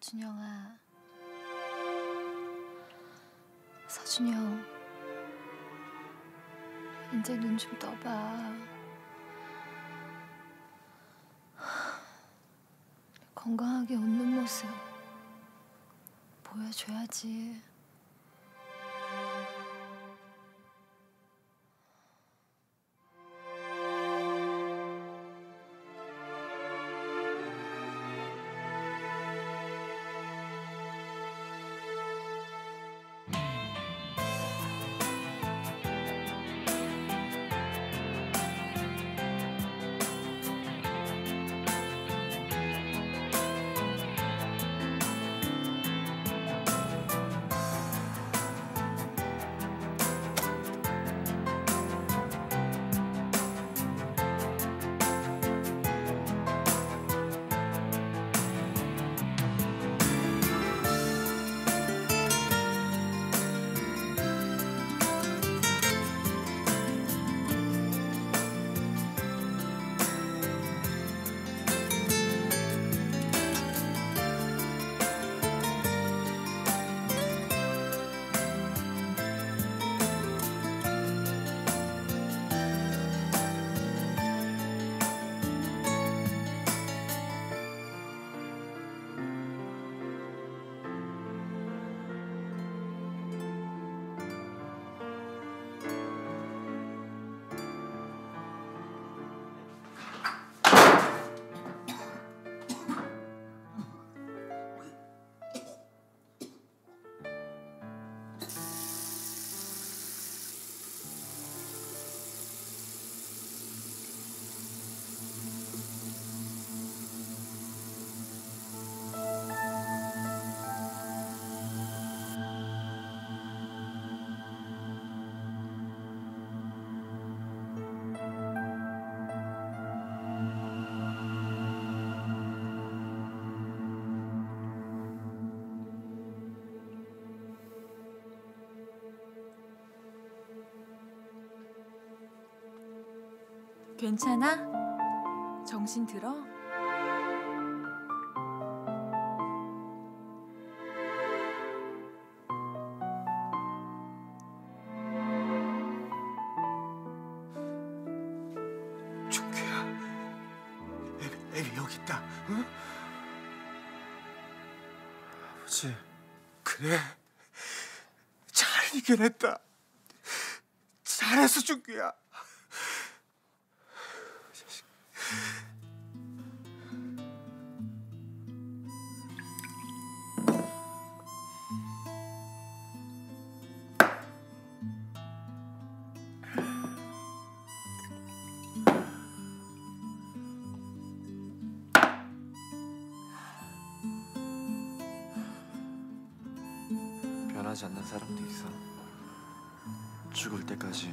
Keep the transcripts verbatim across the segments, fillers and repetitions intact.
서준영아, 서준영, 이제 눈 좀 떠봐. 건강하게 웃는 모습 보여줘야지. 괜찮아? 정신 들어? 준규야, 애비, 애비 여기 있다. 응? 아버지. 그래, 잘 이겨냈다. 잘했어, 준규야. 변하지 않는 사람도 있어. 죽을 때까지.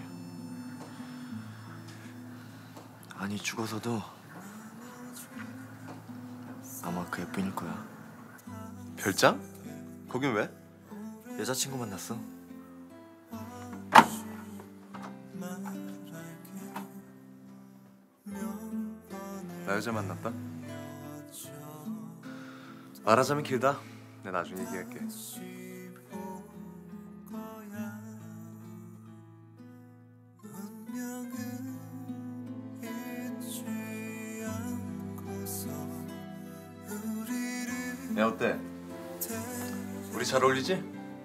아니, 죽어서도 아마 그애뿐일 거야. 별장? 거긴 왜? 여자친구 만났어. 나 여자 만났다? 말하자면 길다. 내가 나중에 얘기할게. 야, 어때? 우리 잘 어울리지?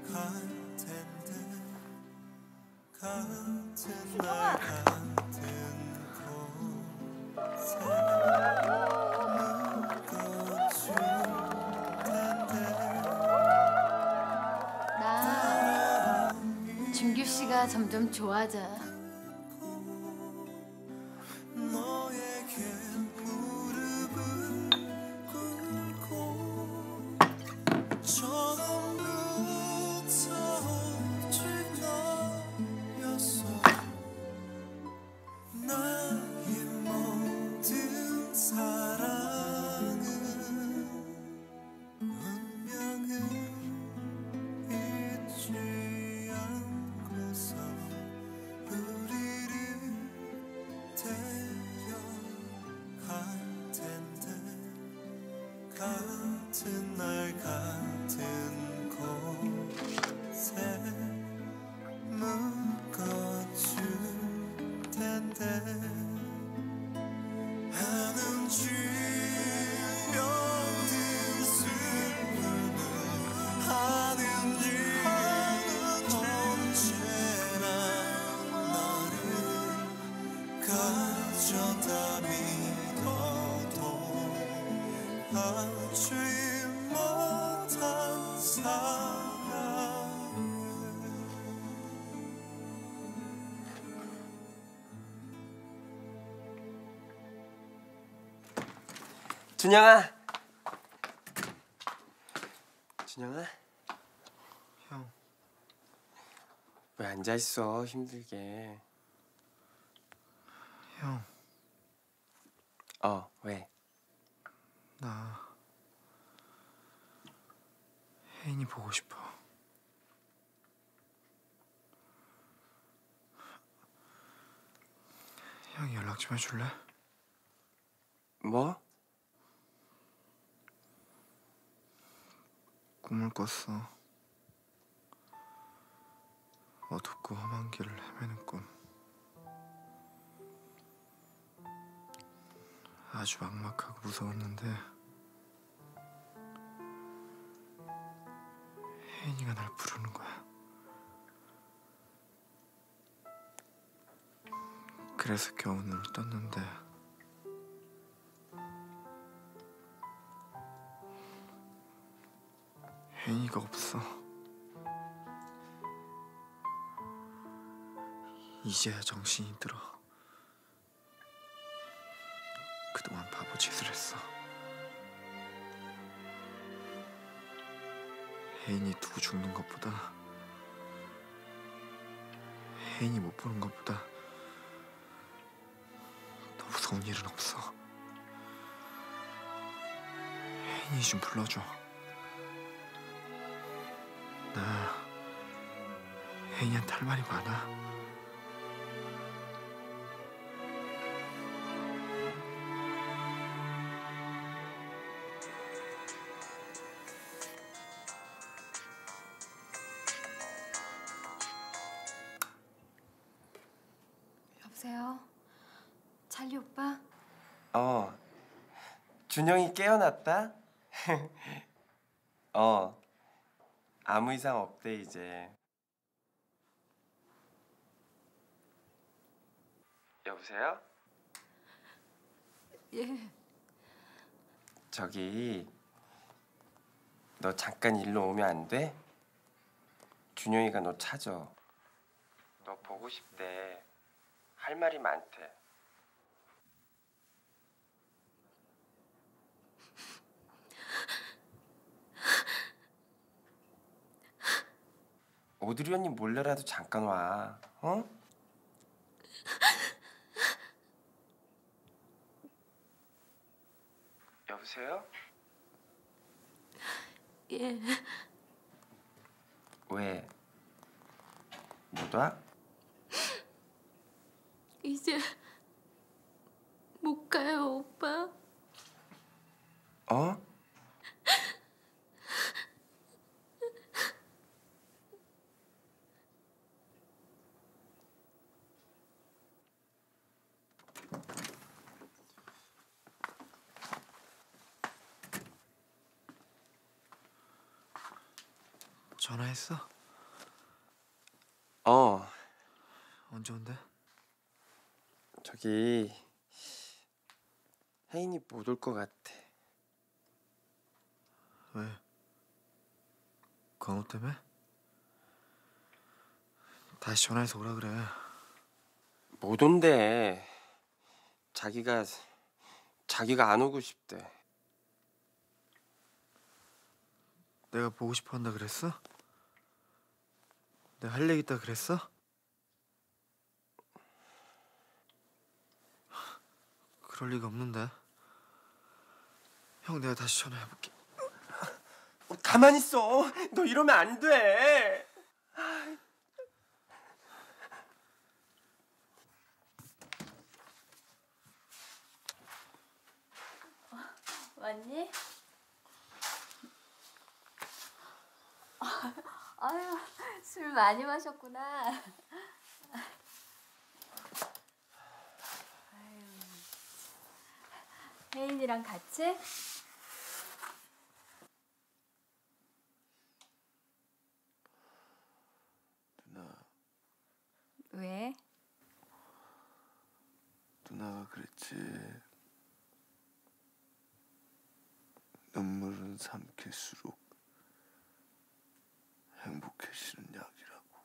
나 준규 씨가 점점 좋아져. 잊지 않고서 준영아. 준영아. 형. 왜 앉아 있어 힘들게. 형. 어 왜? 나 혜인이 보고 싶어. 형이 연락 좀 해줄래? 뭐? 꿈을 꿨어. 어둡고 험한 길을 헤매는 꿈. 아주 막막하고 무서웠는데 혜인이가 날 부르는 거야. 그래서 겨우 눈을 떴는데 혜인이가 없어. 이제야 정신이 들어. 그동안 바보짓을 했어. 혜인이 두고 죽는 것보다 혜인이 못 보는 것보다 더 무서운 일은 없어. 혜인이 좀 불러줘. 나 혜인이한테 할 말이 많아. 여보세요? 찰리 오빠? 어 준영이 깨어났다? 어 아무 이상 없대 이제. 여보세요? 예. 저기 너 잠깐 일로 오면 안 돼? 준영이가 너 찾아. 너 보고 싶대. 할 말이 많대. 오드리 언니 몰래라도 잠깐 와. 어? 여보세요? 예. 왜? 못 와? 이제 못 가요, 오빠. 어? 전화했어? 어, 언제 온대? 저기 혜인이 못 올 것 같아. 왜? 건우 때문에? 다시 전화해서 오라 그래. 못 온대. 자기가 자기가 안 오고 싶대. 내가 보고 싶어 한다 그랬어? 내가 할 얘기 있다 그랬어? 그럴 리가 없는데. 형 내가 다시 전화해볼게. 어, 가만히 있어. 너 이러면 안 돼. 왔니? 아유, 술 많이 마셨구나. 아유, 혜인이랑 같이? 누나, 왜? 누나가 그랬지. 눈물은 삼킬수록 행복해지는 약이라고.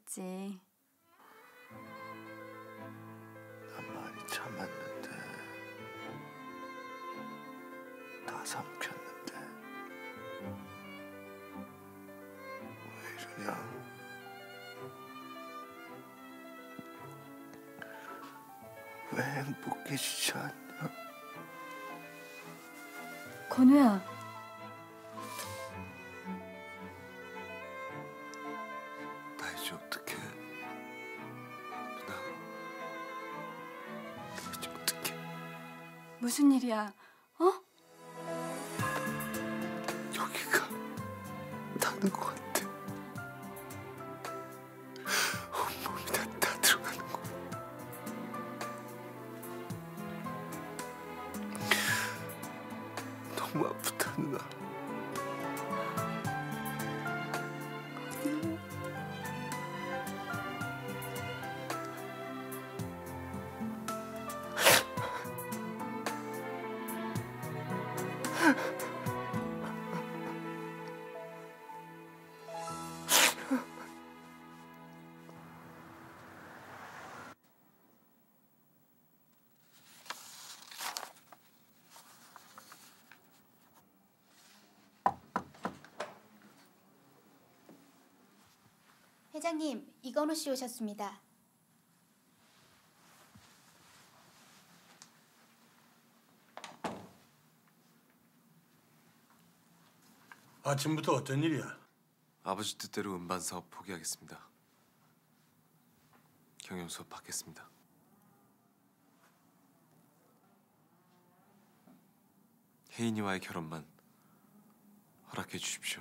그랬지. 난 많이 참았는데 다 삼켰는데 왜 이러냐? 왜 행복해지지 않냐? 건우야, 나 이제 어떡해? 누나, 나 이제 어떡해? 무슨 일이야? 어? 여기가 타는 것 같아. 온몸이 다, 다 들어가는 거야. 너무 아프다 누나. 회장님, 이건우 씨 오셨습니다. 아침부터 어쩐 일이야? 아버지 뜻대로 음반 사업 포기하겠습니다. 경영 수업 받겠습니다. 혜인이와의 결혼만 허락해 주십시오.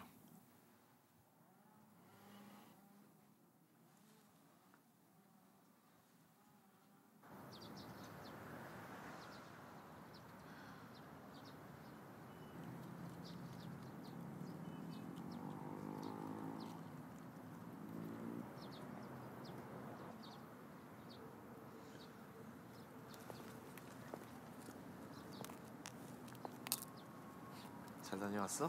잘 다녀왔어?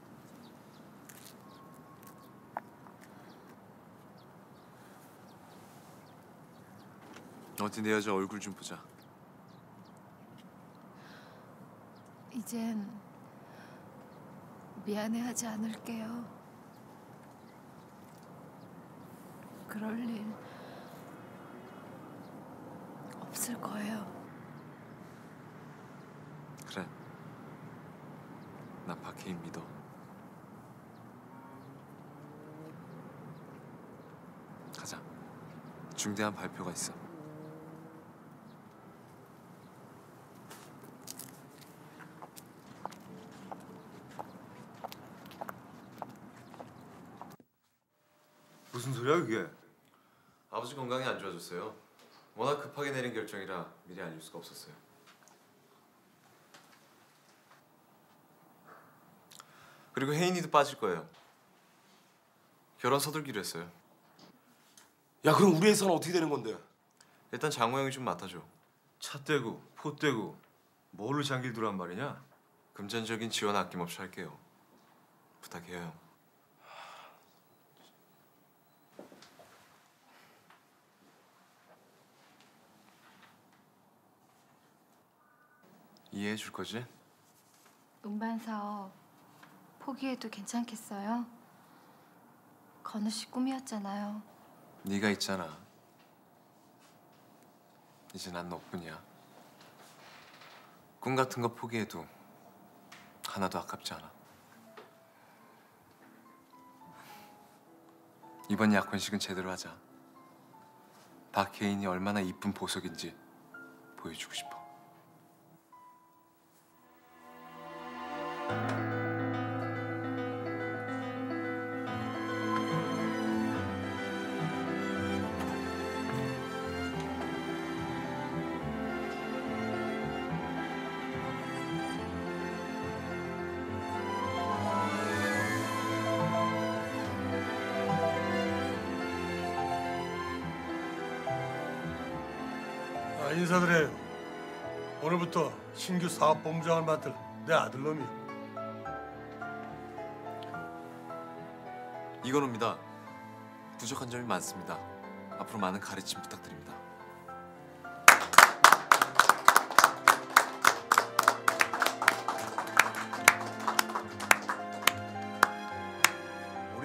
어디 내 여자 얼굴 좀 보자. 이젠 미안해하지 않을게요. 그럴 일 없을 거예요. 그래. 나 박혜인 믿어. 가자. 중대한 발표가 있어. 무슨 소리야 그게? 아버지 건강이 안 좋아졌어요. 워낙 급하게 내린 결정이라 미리 알릴 수가 없었어요. 그리고 혜인이도 빠질 거예요. 결혼 서둘기로 했어요. 야 그럼 우리 회사는 어떻게 되는 건데? 일단 장호 형이 좀 맡아줘. 차 떼고 포 떼고 뭘로 장길 두란 말이냐? 금전적인 지원 아낌없이 할게요. 부탁해요 형. 이해해 줄 거지? 음반 사업 포기해도 괜찮겠어요? 건우 씨 꿈이었잖아요. 네가 있잖아. 이제 난 너뿐이야. 꿈 같은 거 포기해도 하나도 아깝지 않아. 이번 약혼식은 제대로 하자. 박혜인이 얼마나 이쁜 보석인지 보여주고 싶어. 아, 인사드려요. 오늘부터 신규 사업본부장을 맡을 내 아들놈이요. 이건우입니다. 부족한 점이 많습니다. 앞으로 많은 가르침 부탁드립니다.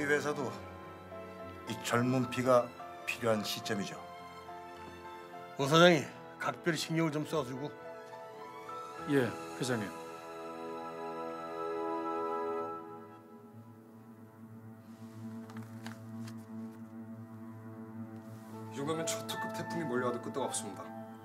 회사도 이 젊은 피가 필요한 시점이죠. 오 사장이 각별히 신경을 좀 써주고. 예, 회장님. 이 정도면 초특급 태풍이 몰려와도 끄떡 없습니다.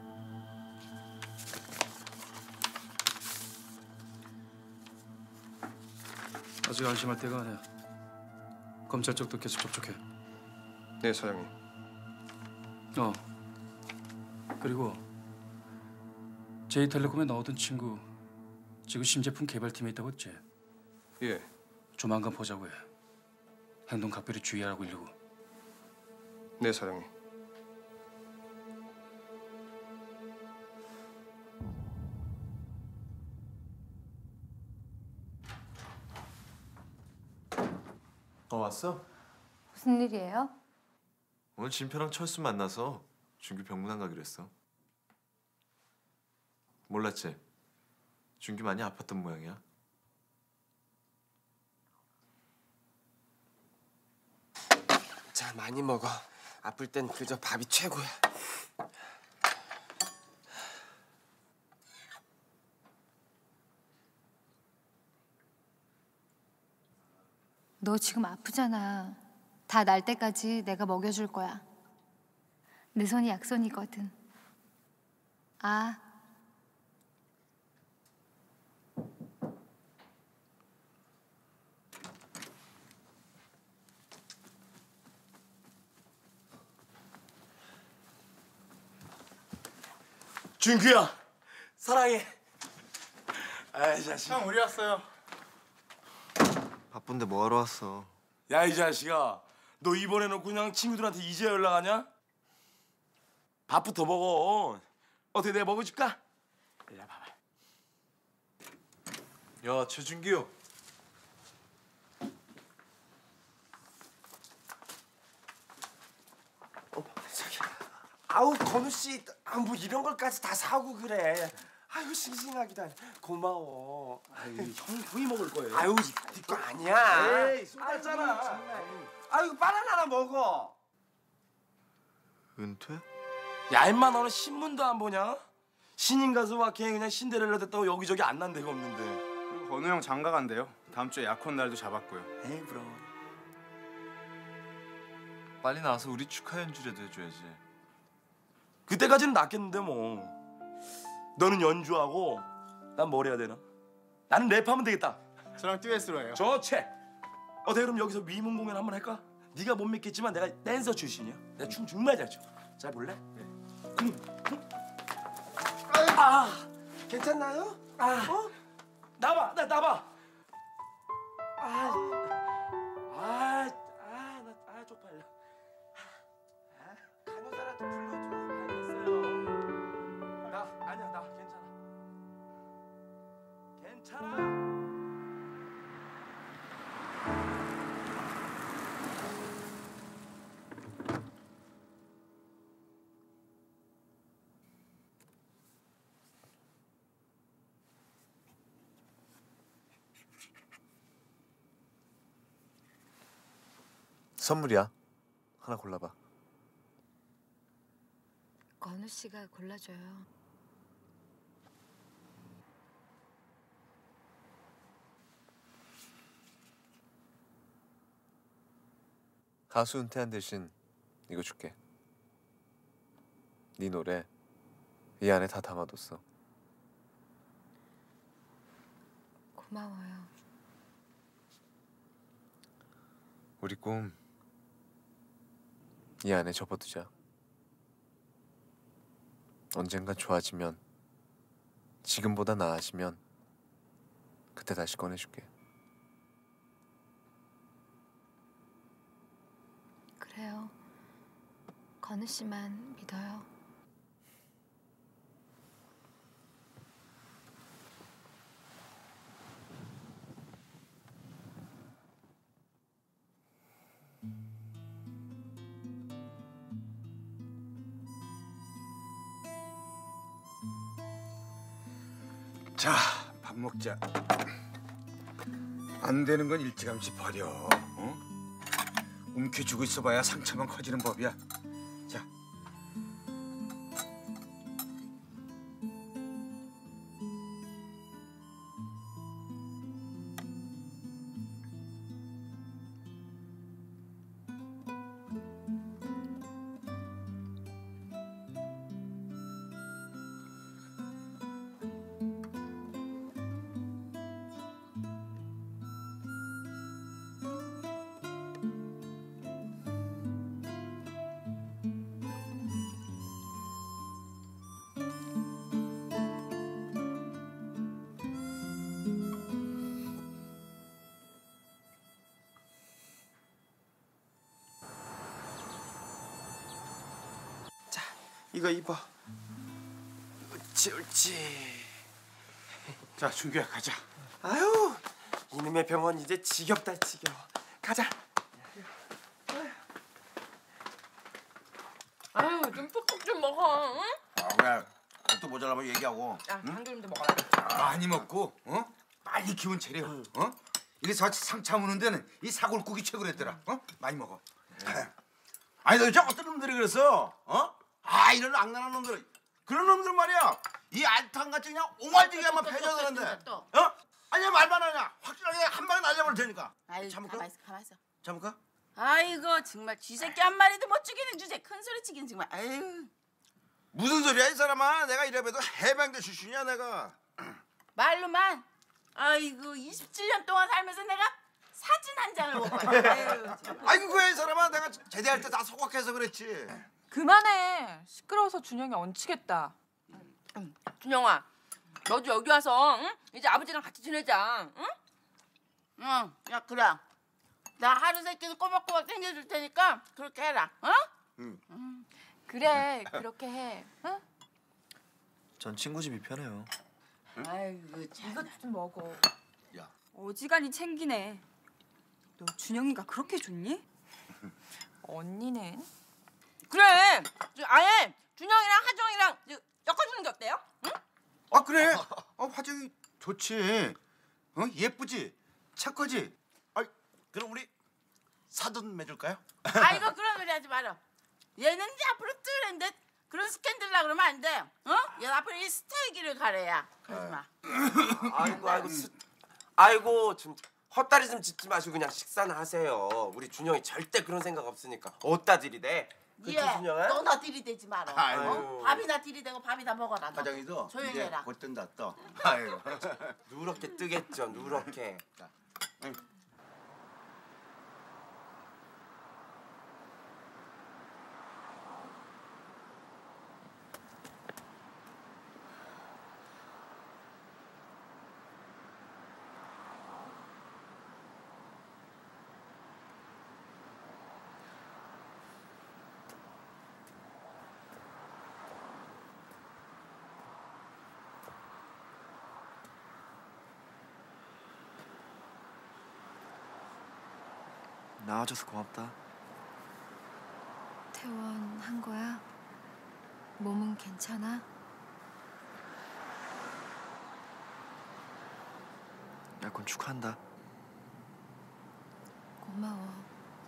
아직 안심할 때가 아니야. 검찰 쪽도 계속 접촉해. 네, 사장님. 어. 그리고 제이텔레콤에 나오던 친구 지금 신제품 개발팀에 있다고 했지? 예. 조만간 보자고 해. 행동 각별히 주의하라고 일르고. 네, 사장님. 어 왔어? 무슨 일이에요? 오늘 진표랑 철수 만나서 준규 병문안 가기로 했어. 몰랐지? 준규 많이 아팠던 모양이야. 자, 많이 먹어. 아플 땐 그저 밥이 최고야. 너 지금 아프잖아. 다 날 때까지 내가 먹여줄 거야. 내 손이 약손이거든. 아. 준규야, 사랑해. 아이 자식. 형 우리 왔어요. 바쁜데 뭐하러 왔어? 야 이 자식아, 너 이번에는 그냥 친구들한테 이제 연락하냐? 밥부터 먹어. 어떻게 내가 먹어줄까? 이리 와봐. 야 최준규. 저기, 아우 건우 씨, 아, 뭐 이런 걸까지 다 사고 그래. 아유 싱싱하기도 하네. 고마워. 아유 형 형이 먹을 거예요. 아유 이거 아니야. 에이 쏟았잖아. 아유 바나나 하나 먹어. 은퇴? 야 임마 너는 신문도 안 보냐? 신인 가수 와케 그냥 신데렐라 됐다고 여기저기 안 난 데가 없는데. 그리고 건우 형 장가 간대요. 다음 주에 약혼 날도 잡았고요. 에이 그럼. 빨리 나와서 우리 축하 연주라도 해줘야지. 그때까지는 낫겠는데 뭐. 너는 연주하고 난 뭘 해야 되나? 나는 랩하면 되겠다. 저랑 듀엣으로 해요. 좋지. 어때 그럼 여기서 위문 공연 한번 할까? 네가 못 믿겠지만 내가 댄서 출신이야. 내가 춤 정말 잘 춰. 잘 볼래? 네. 아 괜찮나요? 아, 어? 나봐, 나 나봐. 아, 아, 아, 나 아 쪽팔려. 아, 간호사라도 불러줘. 알겠어요. 나 아니야, 나 괜찮아. 괜찮아. 선물이야. 하나 골라봐. 건우 씨가 골라줘요. 가수 은퇴한 대신 이거 줄게. 네 노래 이 안에 다 담아뒀어. 고마워요. 우리 꿈 이 안에 접어두자. 언젠간 좋아지면, 지금보다 나아지면 그때 다시 꺼내줄게. 그래요. 건우 씨만 믿어요. 자, 밥 먹자. 안 되는 건 일찌감치 버려. 어? 움켜쥐고 있어봐야 상처만 커지는 법이야. 자. 이거 입어. 옳지 옳지. 자 준규야 가자. 아유 이놈의 병원 이제 지겹다 지겨워. 가자. 아유 좀 푹푹 좀 먹어. 응? 아 왜? 또 모자라면 얘기하고. 야 참기름도 먹어라. 많이 먹고 어? 빨리 기운 차려. 어? 이래서 상 참는 데는 이 사골국이 최고랬더라. 어? 많이 먹어. 아니 도대체 어떤 놈들이 그랬어? 어? 아 이런 악랄한 놈들. 그런 놈들 말이야. 이 알탕같이 그냥 옹알지게만 패져드는데. 어? 아니 말만 하냐? 확실하게 한 방에 날려버릴 테니까. 아이 참을까? 가만 있어 가만 있어. 참을까? 아이고 정말 쥐새끼 한 마리도 못 죽이는 주제 큰 소리 치긴 정말. 아유. 무슨 소리야 이 사람아? 내가 이래봬도 해병대 출신이야 내가. 말로만. 아이고 이십칠 년 동안 살면서 내가 사진 한 장을 못 봤어. 아유 정말. 아이고 그래 이 사람아 내가 제대할 때 다 소각해서 그랬지. 그만해. 시끄러워서 준영이 얹히겠다. 응. 준영아, 너도 여기 와서 응? 이제 아버지랑 같이 지내자. 응? 응. 야 그래. 나 하루 세 끼는 꼬박꼬박 챙겨줄 테니까 그렇게 해라. 어? 응. 응. 그래 그렇게 해. 응? 전 친구 집이 편해요. 응? 아이고 참. 이것 좀 먹어. 야. 어지간히 챙기네. 너 준영이가 그렇게 좋니? 언니는? 그래. 아예 준영이랑 하정이랑 엮어주는 게 어때요? 응? 아 그래. 어 화정이 좋지. 어 예쁘지. 착하지. 아 그럼 우리 사돈 맺을까요? 아이고 그런 소리 하지 마라. 얘는 이제 앞으로 뜨는데 그런 스캔들 나 그러면 안 돼. 어? 얘 앞으로 이 스타일 길을 가래야. 그러지 마. 아이고 아이고 수, 아이고 좀 헛다리 좀 짚지 마시고 그냥 식사나 하세요. 우리 준영이 절대 그런 생각 없으니까. 어디다 들이대? 그치 예, 준영아? 너나 들이대지 마라. 아이고. 어? 밥이나 들이대고 밥이나 먹어라. 너. 화정이도 조용히 이제 해라. 곧 뜬다 또. 아이고. 누렇게 뜨겠죠 누렇게. 응. 나와줘서 고맙다. 퇴원한 거야? 몸은 괜찮아? 약혼 축하한다. 고마워.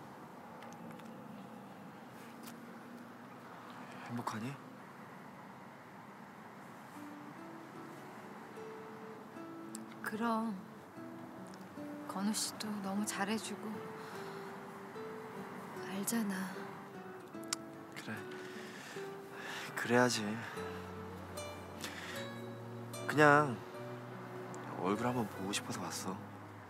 행복하니? 그럼 건우 씨도 너무 잘해주고 알잖아. 그래. 그래야지. 그냥 얼굴 한번 보고 싶어서 왔어.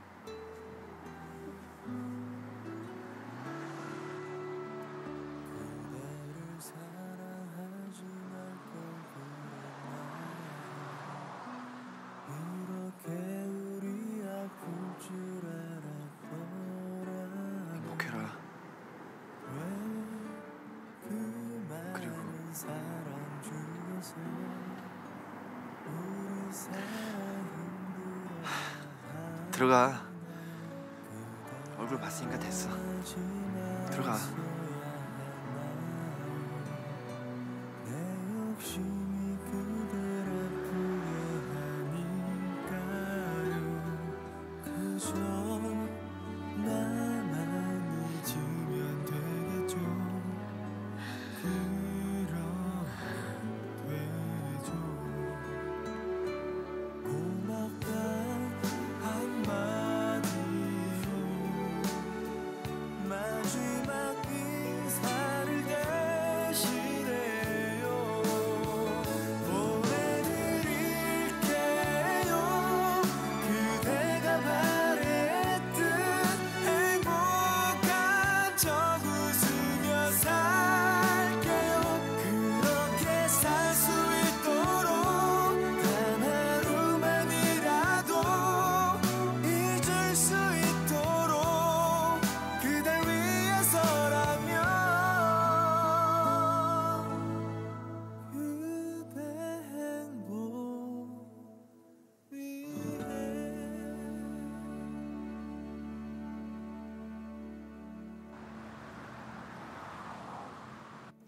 행복해라. 그리고 들어가. 얼굴 봤으니까 됐어. 들어가. 나만 잊으면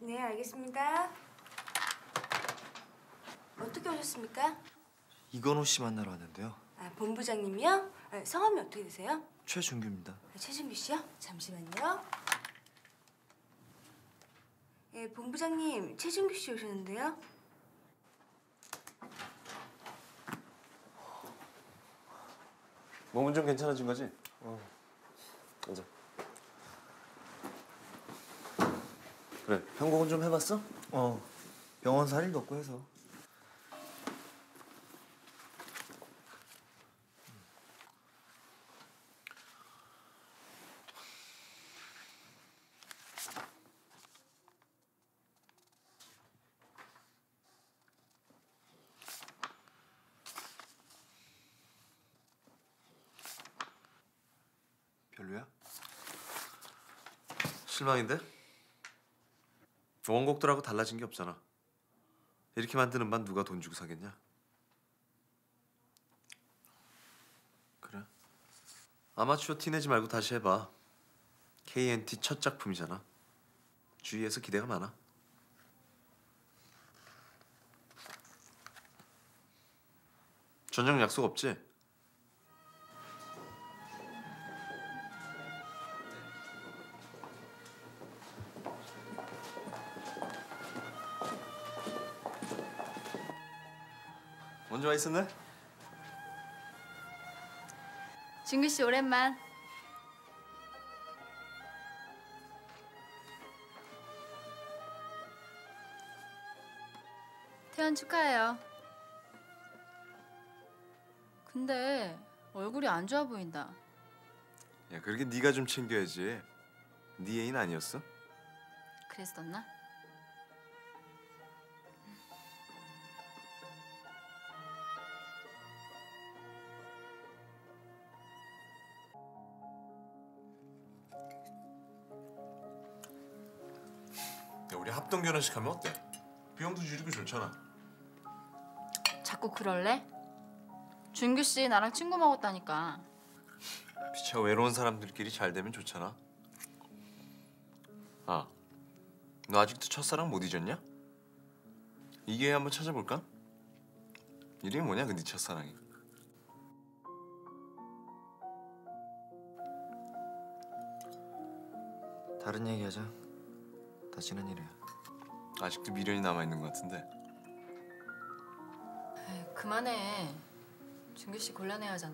네, 알겠습니다. 어떻게 오셨습니까? 이건호 씨 만나러 왔는데요. 아, 본부장님이요? 아, 성함이 어떻게 되세요? 최준규입니다. 아, 최준규 씨요? 잠시만요. 예, 본부장님 최준규 씨 오셨는데요. 몸은 좀 괜찮아진 거지? 어. 앉아. 그래, 편곡은 좀 해봤어? 어, 병원서 할 일도 없고 해서. 별로야? 실망인데? 원곡들하고 달라진 게 없잖아. 이렇게 만드는 반 누가 돈 주고 사겠냐? 그래? 아마추어 티 내지 말고 다시 해봐. 케이엔티 첫 작품이잖아. 주위에서 기대가 많아. 저녁 약속 없지? 먼저 와 있었네? 준규 씨 오랜만. 퇴원 축하해요. 근데 얼굴이 안 좋아 보인다. 야, 그렇게 네가 좀 챙겨야지. 네 애인 아니었어? 그랬었나? 야, 우리 합동 결혼식 하면 어때? 비용도 줄이고 좋잖아. 자꾸 그럴래? 준규 씨 나랑 친구 먹었다니까. 피차 외로운 사람들끼리 잘 되면 좋잖아. 아, 너 아직도 첫사랑 못 잊었냐? 이 기회에 한번 찾아볼까? 이름이 뭐냐, 그 네 첫사랑이? 다른 얘기하자. 다 지난 일이야. 아직도 미련이 남아있는 것 같은데. 에이, 그만해. 준규 씨 곤란해 하잖아.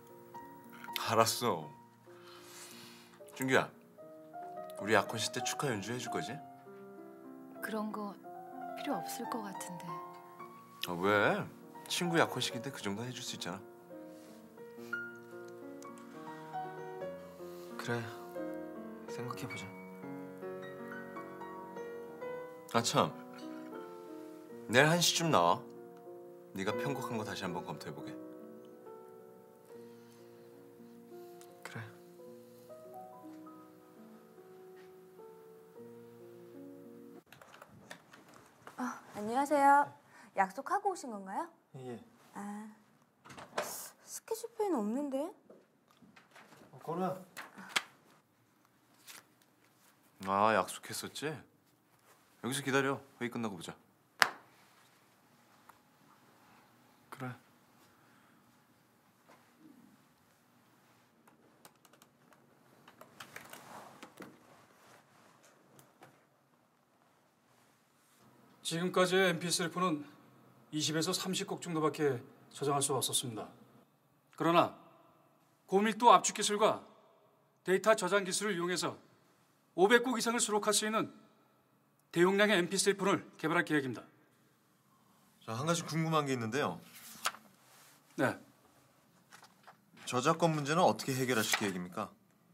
알았어. 준규야, 우리 약혼식 때 축하 연주 해줄 거지? 그런 거 필요 없을 것 같은데. 아, 왜? 친구 약혼식인데 그 정도는 해줄 수 있잖아. 그래, 생각해보자. 아 참, 내일 한 시쯤 나와. 네가 편곡한 거 다시 한번 검토해보게. 그래. 아, 안녕하세요. 약속하고 오신 건가요? 예. 아, 스케줄표에는 없는데? 어, 건우야. 아, 약속했었지? 여기서 기다려. 회의 끝나고 보자. 그래. 지금까지의 엠피쓰리는 이십에서 삼십 곡 정도밖에 저장할 수 없었습니다. 그러나 고밀도 압축 기술과 데이터 저장 기술을 이용해서 오백 곡 이상을 수록할 수 있는 대용량의 엠피쓰리를 개발할 계획입니다. 자, 한 가지 궁금한 게 있는데요. 네. 저작권 문제는 어떻게 해결하실 계획입니까?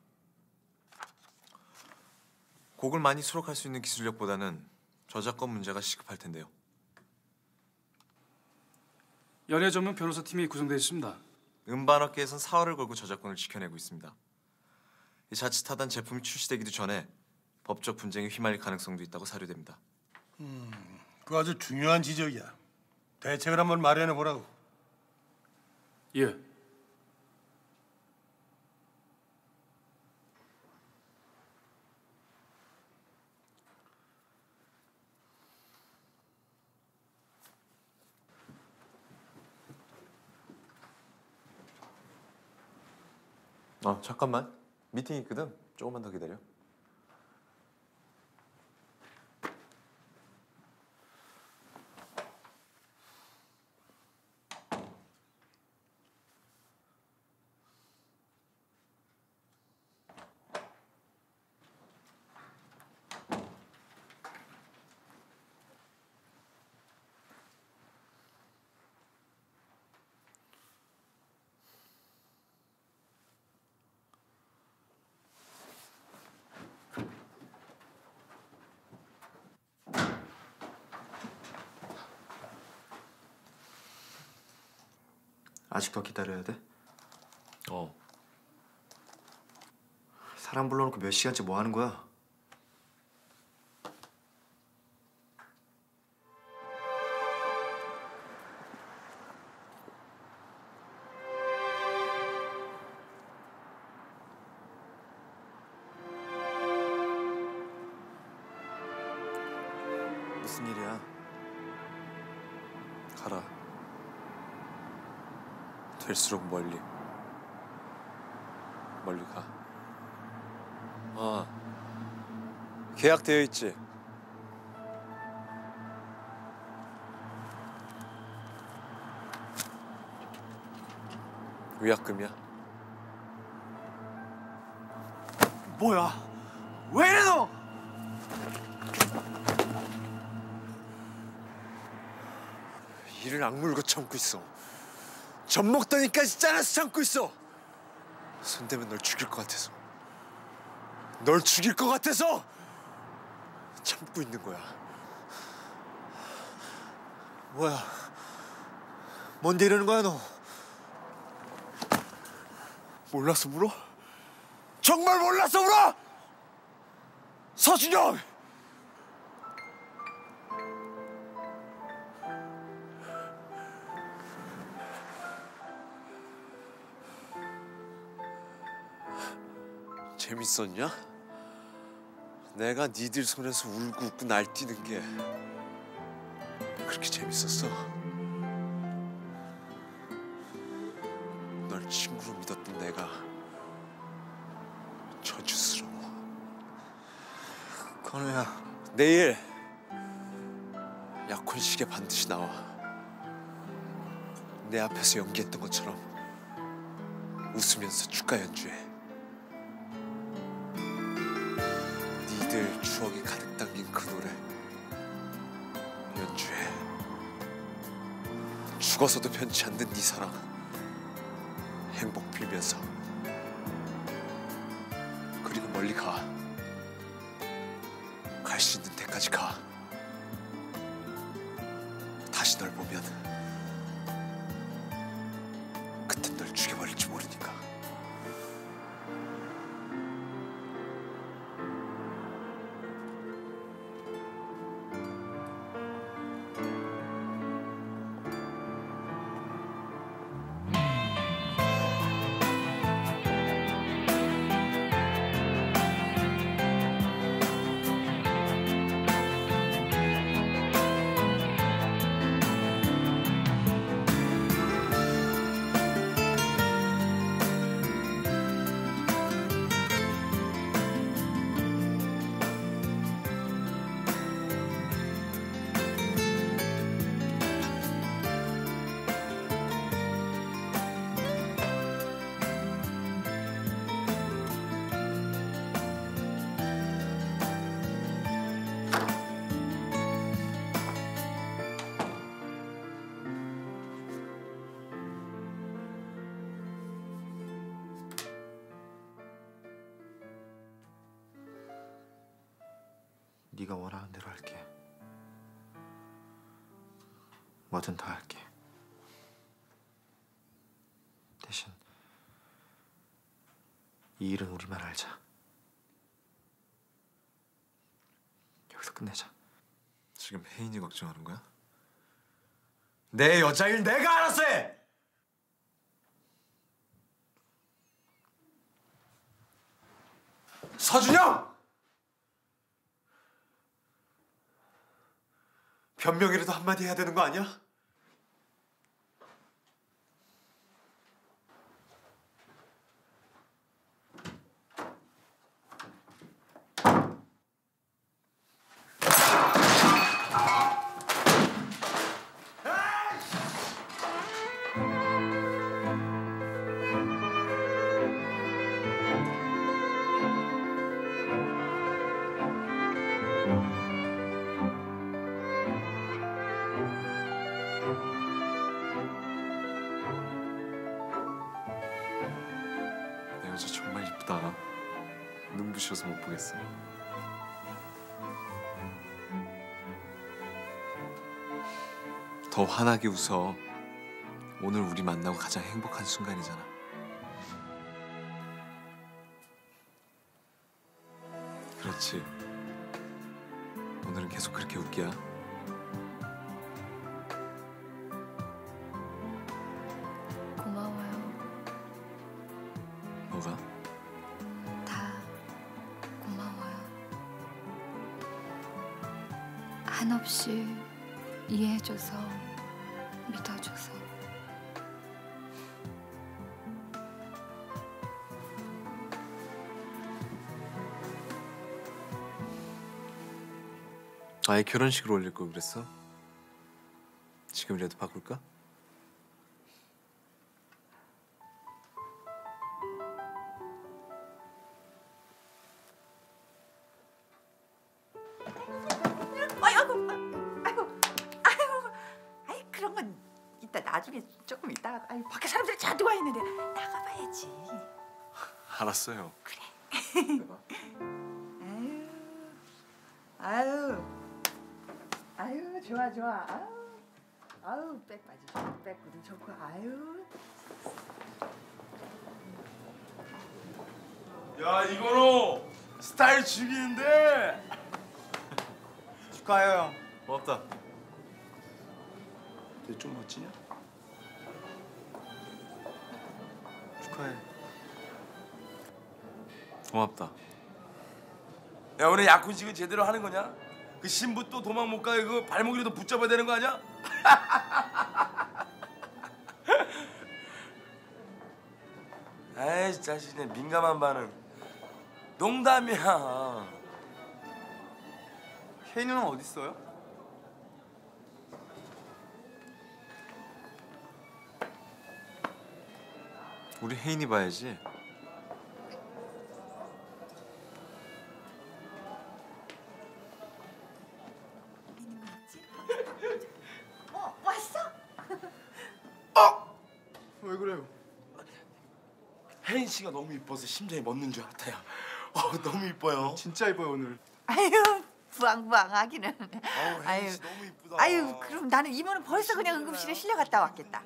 곡을 많이 수록할 수 있는 기술력보다는 저작권 문제가 시급할 텐데요. 연예 전문 변호사 팀이 구성되어 있습니다. 음반업계에선 사활을 걸고 저작권을 지켜내고 있습니다. 이 자칫하단 제품이 출시되기도 전에 법적 분쟁에 휘말릴 가능성도 있다고 사료됩니다. 음, 그 아주 중요한 지적이야. 대책을 한번 마련해 보라고. 예. 어 잠깐만 미팅 있거든. 조금만 더 기다려. 아직 더 기다려야 돼? 어. 사람 불러놓고 몇 시간째 뭐 하는 거야? 무슨 일이야? 가라. 될수록 멀리. 멀리 가. 아, 계약되어 있지. 위약금이야. 뭐야? 왜 이래 너? 이를 악물고 참고 있어. 젖 먹더니까지 짜라서 참고 있어. 손대면 널 죽일 것 같아서. 널 죽일 것 같아서 참고 있는 거야. 뭐야? 뭔데 이러는 거야 너? 몰라서 물어? 정말 몰라서 물어? 서준영! 재밌었냐? 내가 니들 손에서 울고 웃고 날뛰는 게 그렇게 재밌었어? 널 친구로 믿었던 내가 저주스러워. 건우야. 내일 약혼식에 반드시 나와. 내 앞에서 연기했던 것처럼 웃으면서 축가 연주해. 니들 추억이 가득 담긴 그 노래 연주해. 죽어서도 변치 않는 네 사랑 행복 빌면서. 그리고 멀리 가. 갈 수 있는 데까지 가. 다시 널 보면 그땐 널 죽여버릴지 모르니까. 네가 원하는 대로 할게. 뭐든 다 할게. 대신 이 일은 우리만 알자. 여기서 끝내자. 지금 혜인이 걱정하는 거야? 내 여자일 내가 알아서 해! 서준영! 변명이라도 한마디 해야 되는 거 아니야? 싫어서 못 보겠어. 더 환하게 웃어. 오늘 우리 만나고 가장 행복한 순간이잖아. 그렇지. 오늘은 계속 그렇게 웃기야. 고마워요. 뭐가? 다 고마워요. 한없이 이해해줘서 믿어줘서. 아예 결혼식으로 올릴 걸 그랬어? 지금이라도 바꿀까? 아이고, 아이고, 아이고, 아이 그런 건 이따 나중에 조금 이따. 아이 밖에 사람들이 잔뜩 와 있는데 나가봐야지. 알았어요. 아유, 아유 좋아 좋아. 아유, 아유 백 바지 좋고 백구도 좋고. 아유. 야 이거로 스타일 죽이는데. 축하해요. 고맙다. 너 좀 멋지냐? 축하해. 고맙다. 야 오늘 약혼식은 제대로 하는 거냐? 그 신부 또 도망 못 가게 그 발목이라도 붙잡아야 되는 거 아니야? 아이 자신의 민감한 반응. 농담이야. 혜인 누나 어디 있어요? 우리 혜인이 봐야지. 어 왔어? 왜 그래요? 혜인 씨가 너무 이뻐서 심장이 멎는 줄 알았다요. 어, 너무 이뻐요. 진짜 이뻐요 오늘. 아유 부앙부앙하기는. 어우, 혜인 아유, 씨 너무 이쁘다. 아유 그럼 나는 이모는 벌써 그냥 응급실에 실려갔다 왔겠다.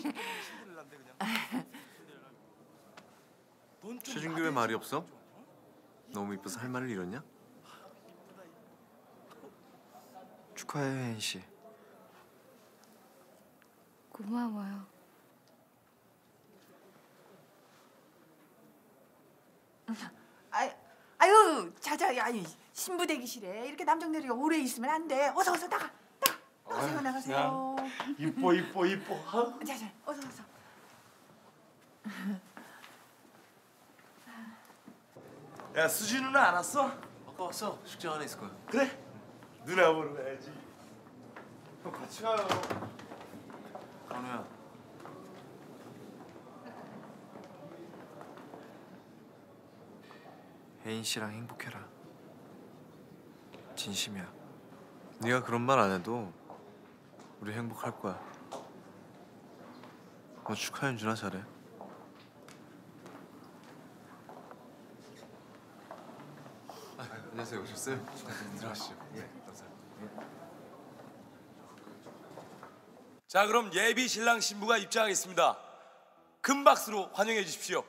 최준규 왜 말이 없어? 너무 이뻐서 할 말을 잃었냐? 축하해 혜인 씨. 고마워요. 아유, 아유, 자자, 아유, 신부 대기실에 이렇게 남정네들이 오래 있으면 안 돼. 어서 어서 나가, 나가, 나가세요, 나가세요. 이뻐 이뻐 이뻐. 자자, 어서 어서. 야 수지 누나 안 왔어? 아까 왔어. 숙제 안에 있을 거야. 그래? 누나 보러 가야지. 형 같이 가요. 간우야. 혜인 씨랑 행복해라. 진심이야. 네가 그런 말 안 해도 우리 행복할 거야. 너 축하해 윤준아. 잘해. 아, 안녕하세요. 오셨어요? 들어가시죠. 네, 감사합니다. 자 그럼 예비 신랑 신부가 입장하겠습니다. 큰 박수로 환영해 주십시오.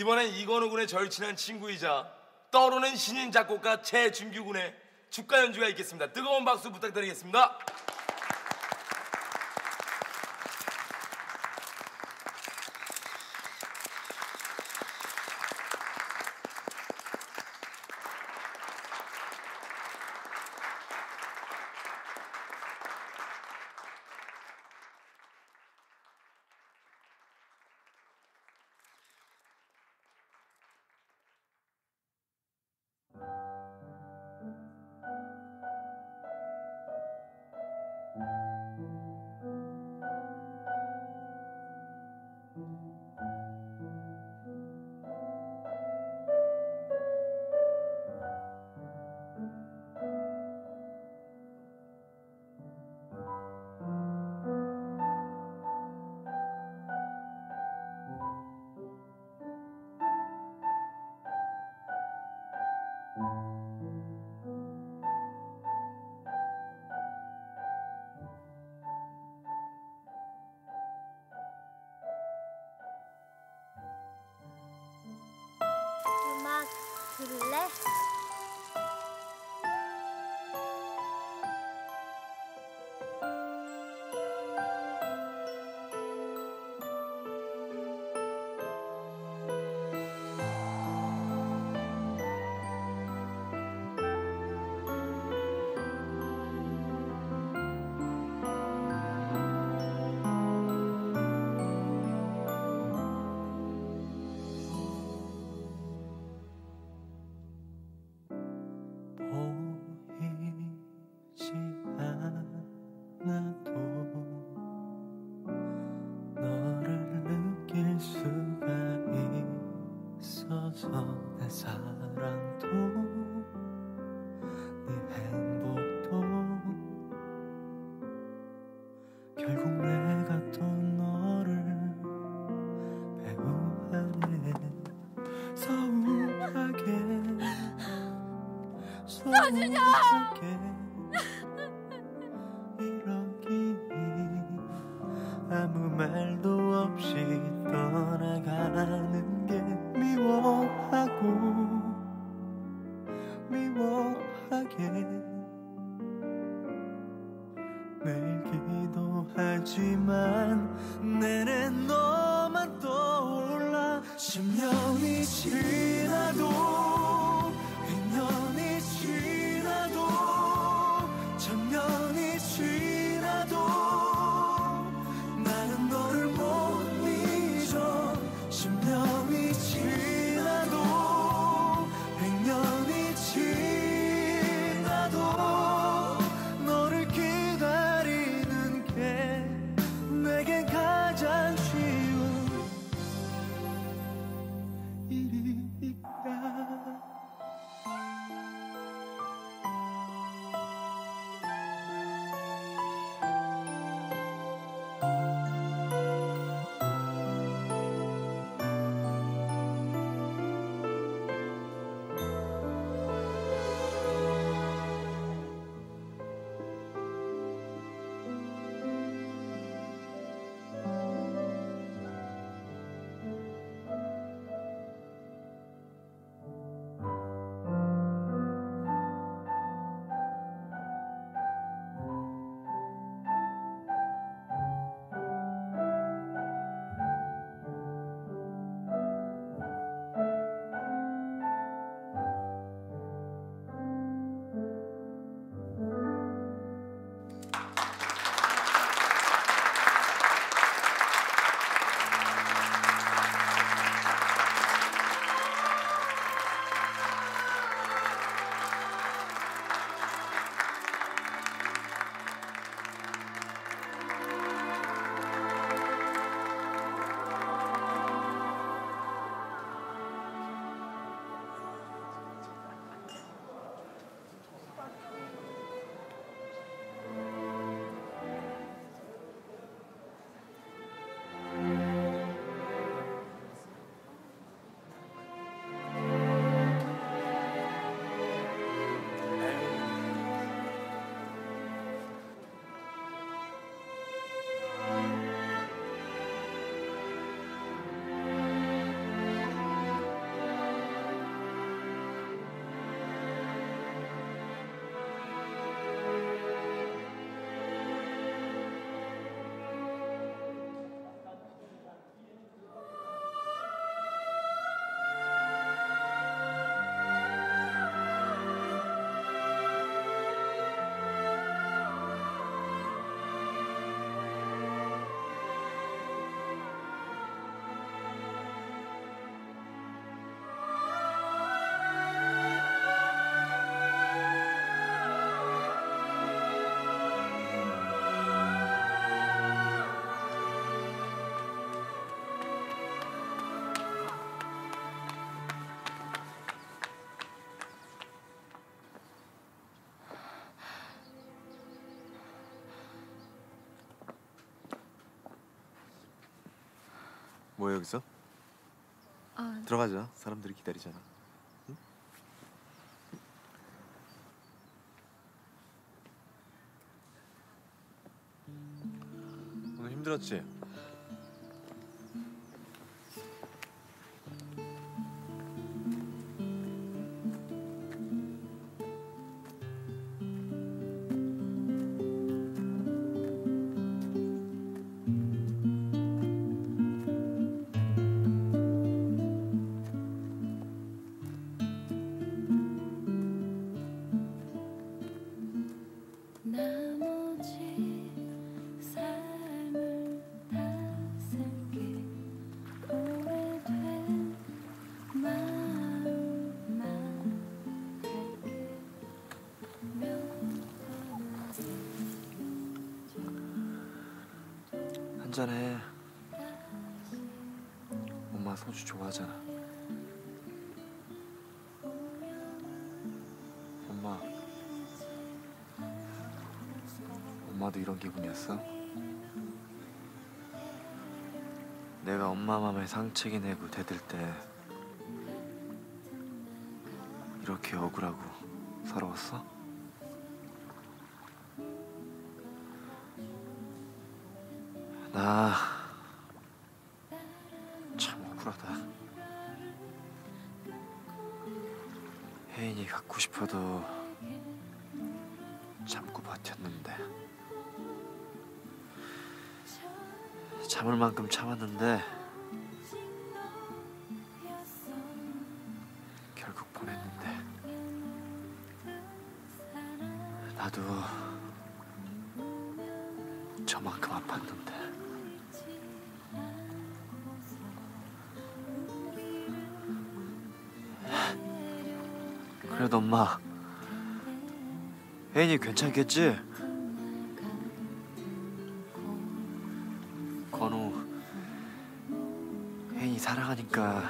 이번엔 이건우 군의 절친한 친구이자 떠오르는 신인 작곡가 최준규 군의 축가 연주가 있겠습니다. 뜨거운 박수 부탁드리겠습니다. 음악 들을래? 보이지 않아도 너를 느낄 수가 있어서 내 사랑도 네 행복도 결국 내가 또 너를 배우하네. 서운하게 서운하게 이러기 아무 말도 없이 떠나가는 게 미워하고 미워하게 매일 기도하지만 내내 너만 떠올라. 십 년이 지나도 백 년이 지나도 천 년이 지나도 나는 너를 못 잊어. 십 년이 지나도 뭐야 여기서? 아, 들어가자. 사람들이 기다리잖아. 응? 오늘 힘들었지? 나머지 삶을 다스게 오래된 마음만 갈게 한잔해. 엄마 소주 좋아하잖아. 엄마. 엄마도 이런 기분이었어? 내가 엄마 맘에 상처게 내고 대들 때 이렇게 억울하고 서러웠어? 나 참 억울하다. 혜인이 갖고 싶어도 참고 버텼는데, 참을 만큼 참았는데 결국 보냈는데 나도 저만큼 아팠는데. 그래도 엄마, 혜인이 괜찮겠지? 건우, 혜인이 사랑하니까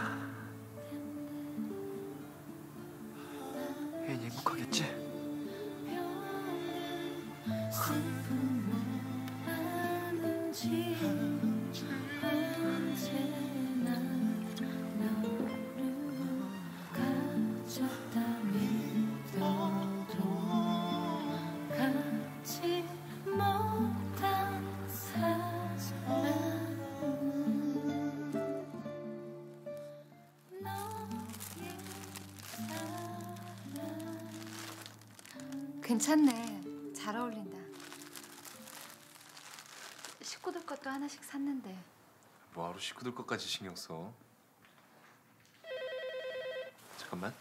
혜인이 행복하겠지? 언제나 너를 가졌다 믿어도 갖지 못한 사랑. 괜찮네. 잘 어울린다. 식구들 것도 하나씩 샀는데. 뭐하러 식구들 것까지 신경 써? 잠깐만.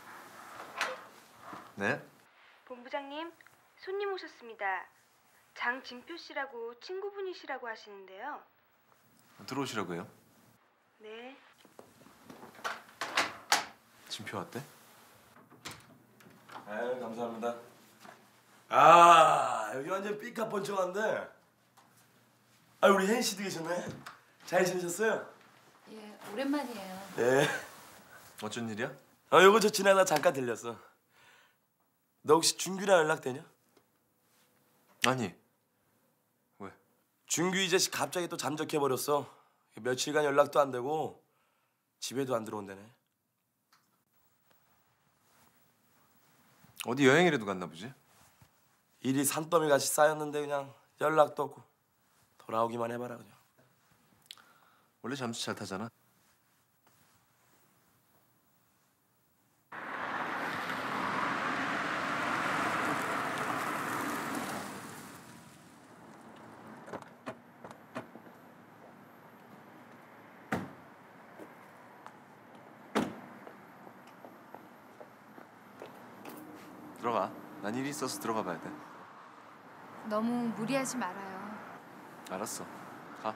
네? 본부장님, 손님 오셨습니다. 장진표 씨라고 친구분이시라고 하시는데요. 들어오시라고요. 네. 진표 왔대? 아유 감사합니다. 아 여기 완전 삐까뻔쩍한데. 아 우리 혜인 씨도 계셨네. 잘 지내셨어요? 예, 오랜만이에요. 네. 어쩐 일이야? 아 요거 저 지나다 잠깐 들렸어. 너 혹시 준규랑 연락되냐? 아니. 왜? 준규 이 자식 갑자기 또 잠적해버렸어. 며칠간 연락도 안 되고 집에도 안 들어온다네. 어디 여행이라도 갔나 보지? 일이 산더미 같이 쌓였는데 그냥 연락도 없고 돌아오기만 해봐라 그냥. 원래 잠수 잘 타잖아. 들어가. 난 일이 있어서 들어가 봐야 돼. 너무 무리하지 말아요. 알았어. 가.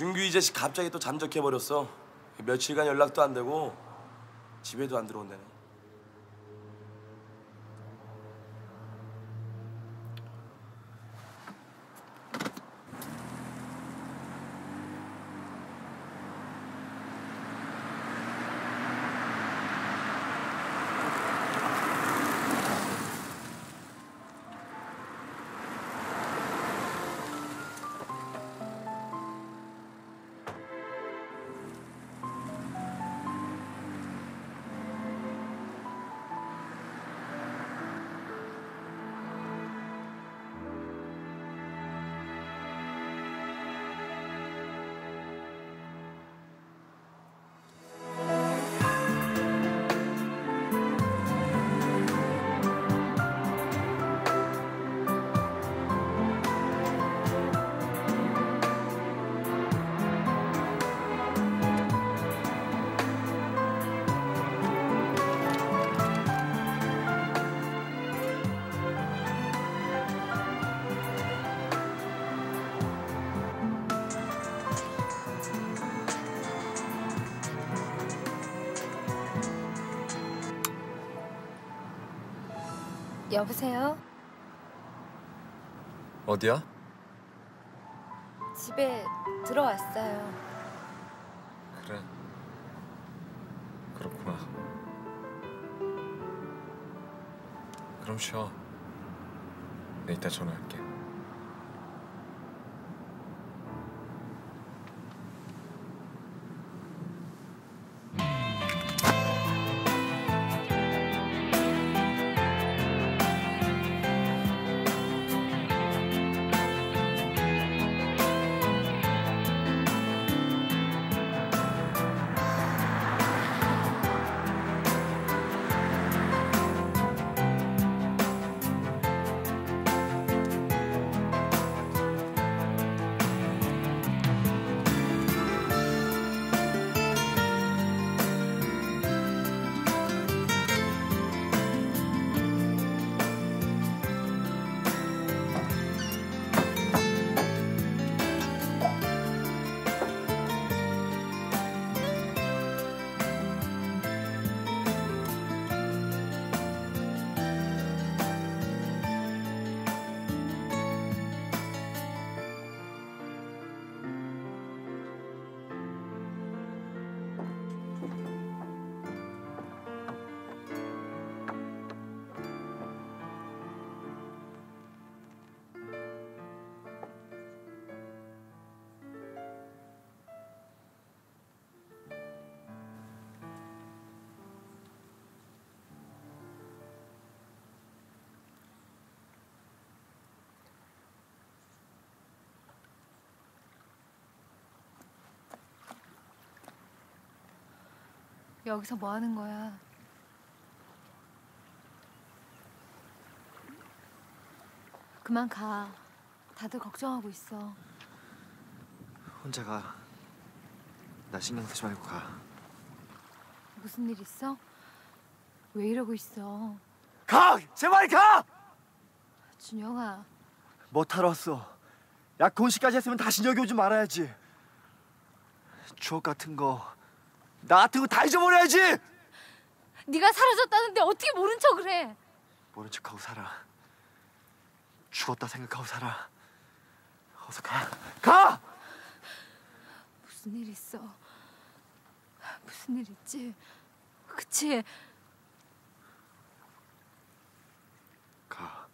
준규 이 자식 갑자기 또 잠적해 버렸어. 며칠간 연락도 안 되고 집에도 안 들어온다네. 여보세요? 어디야? 집에 들어왔어요. 그래. 그렇구나. 그럼 쉬어. 내 이따 전화할게. 여기서 뭐 하는 거야? 그만 가. 다들 걱정하고 있어. 혼자 가. 나 신경 쓰지 말고 가. 무슨 일 있어? 왜 이러고 있어? 가! 제발 가! 준영아. 뭐 타러 왔어? 약혼 시까지 했으면 다시 여기 오지 말아야지. 추억 같은 거, 나 같은 거 다 잊어버려야지. 네가 사라졌다는데 어떻게 모른 척을 해? 모른 척하고 살아. 죽었다 생각하고 살아. 어서 가. 가! 무슨 일 있어? 무슨 일 있지? 그치? 가.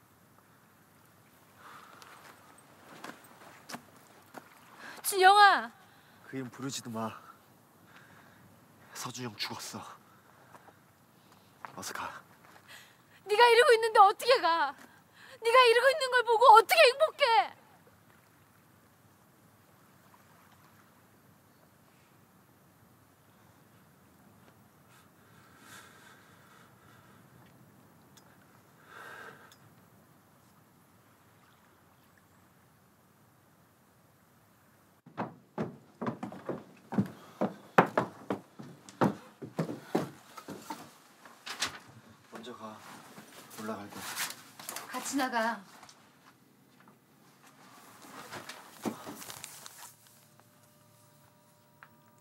준영아. 그 이름 부르지도 마. 서준영 죽었어. 어서 가. 네가 이러고 있는데 어떻게 가? 네가 이러고 있는 걸 보고 어떻게 행복해? 먼저 가. 올라갈 거. 같이 나가.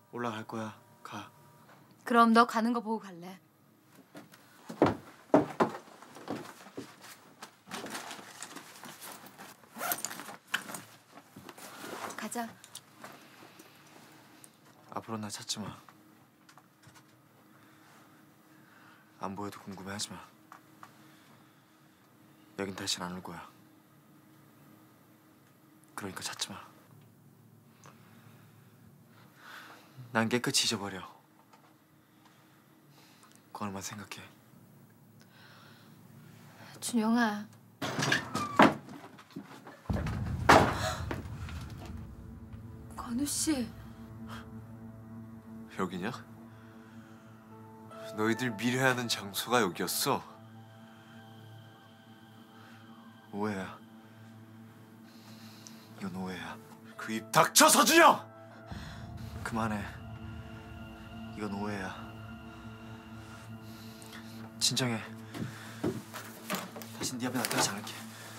올라갈 거야. 가. 그럼 너 가는 거 보고 갈래. 가자. 앞으로 나 찾지 마. 안 보여도 궁금해하지 마. 여긴 다신 안 올 거야. 그러니까 찾지 마. 난 깨끗이 잊어버려. 그거만 생각해. 준영아. 건우 씨. 여기냐? 너희들 미래하는 장소가 여기였어? 오해야. 이건 오해야. 그 입 닥쳐, 서준영! 그만해. 이건 오해야. 진정해. 다신 네 앞에 나타나지 않을게.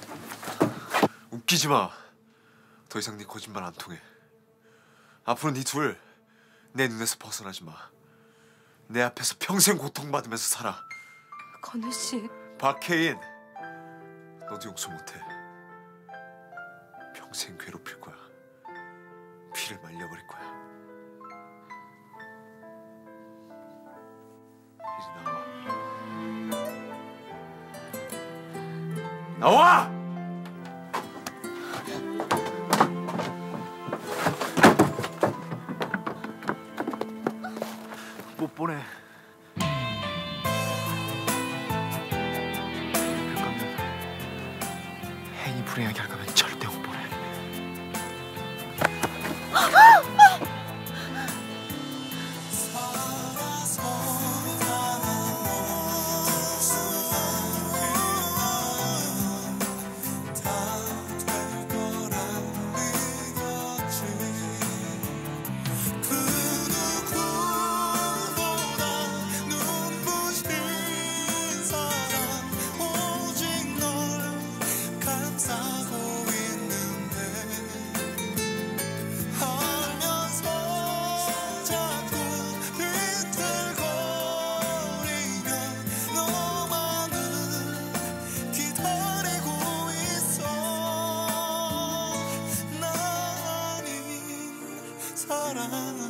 웃기지 마. 더 이상 네 거짓말 안 통해. 앞으로 네 둘 내 눈에서 벗어나지 마. 내 앞에서 평생 고통받으면서 살아. 건우 씨. 박혜인, 너도 용서 못해. 평생 괴롭힐 거야. 피를 말려버릴 거야. 이리 나와. 나와! 못 보내. 혜인이 불행하게 할 거면 절대 못 보내. 사랑